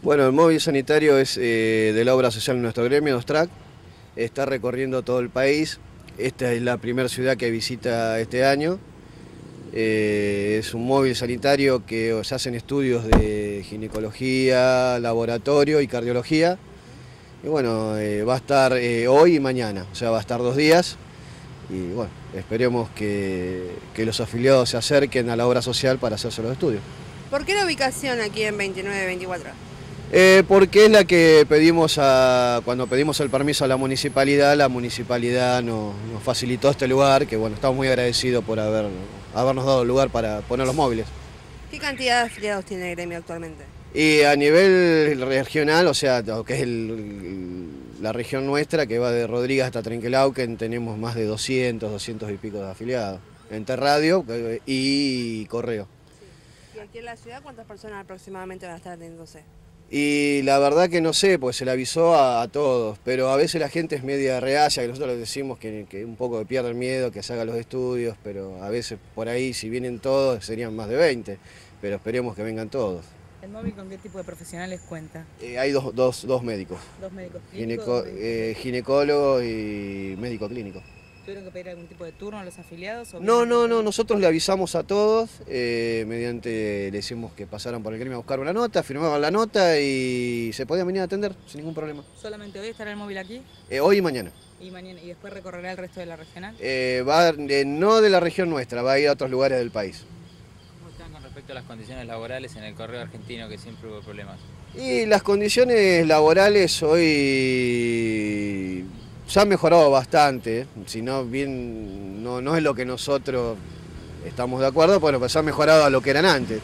Bueno, el móvil sanitario es de la obra social de nuestro gremio, Ostrac. Está recorriendo todo el país. Esta es la primera ciudad que visita este año. Es un móvil sanitario que se hacen estudios de ginecología, laboratorio y cardiología. Y bueno, va a estar hoy y mañana, o sea, va a estar 2 días. Y bueno, esperemos que los afiliados se acerquen a la obra social para hacerse los estudios. ¿Por qué la ubicación aquí en 2924? Porque es la que pedimos cuando pedimos el permiso a la municipalidad nos facilitó este lugar, que bueno, estamos muy agradecidos por habernos dado el lugar para poner los móviles. ¿Qué cantidad de afiliados tiene el gremio actualmente? Y a nivel regional, o sea, lo que es la región nuestra, que va de Rodríguez hasta Trenquelauquen, tenemos más de 200 y pico de afiliados, entre radio y correo. Sí. ¿Y aquí en la ciudad cuántas personas aproximadamente van a estar atendiéndose? Y la verdad que no sé, pues se le avisó a todos, pero a veces la gente es media reacia, que nosotros les decimos que un poco pierde el miedo, que se hagan los estudios, pero a veces por ahí si vienen todos serían más de 20, pero esperemos que vengan todos. ¿El móvil con qué tipo de profesionales cuenta? Hay dos médicos. ¿Dos médicos clínicos? Ginecólogo y médico clínico. ¿Tuvieron que pedir algún tipo de turno a los afiliados? No, nosotros le avisamos a todos, le decimos que pasaran por el gremio a buscar una nota, firmaban la nota y se podían venir a atender sin ningún problema. ¿Solamente hoy estará el móvil aquí? Hoy y mañana. ¿Y mañana? ¿Y después recorrerá el resto de la regional? No de la región nuestra, va a ir a otros lugares del país. ¿Cómo están con respecto a las condiciones laborales en el correo argentino, que siempre hubo problemas? Y las condiciones laborales hoy se han mejorado bastante, si no bien no es lo que nosotros estamos de acuerdo, bueno, pues se han mejorado a lo que eran antes.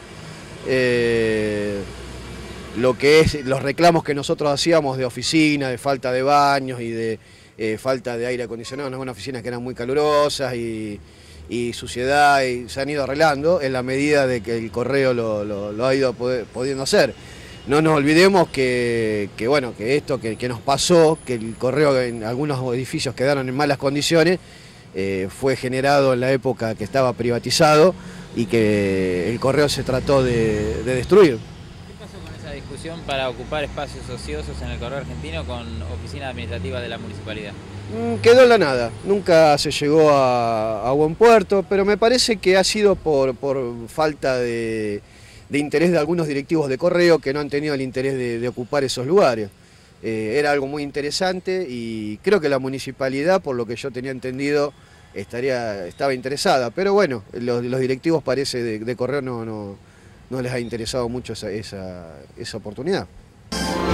Lo que es los reclamos que nosotros hacíamos de oficina, de falta de baños y de falta de aire acondicionado, no, unas oficinas que eran muy calurosas y suciedad, y se han ido arreglando en la medida de que el correo lo ha ido pudiendo hacer. No nos olvidemos que esto que nos pasó, que el correo en algunos edificios quedaron en malas condiciones, fue generado en la época que estaba privatizado y que el correo se trató de destruir. ¿Qué pasó con esa discusión para ocupar espacios ociosos en el correo argentino con oficinas administrativas de la municipalidad? Quedó en la nada, nunca se llegó a buen puerto, pero me parece que ha sido por falta de interés de algunos directivos de correo que no han tenido el interés de ocupar esos lugares. Era algo muy interesante y creo que la municipalidad, por lo que yo tenía entendido, estaba interesada, pero bueno, los directivos parece de correo no les ha interesado mucho esa oportunidad.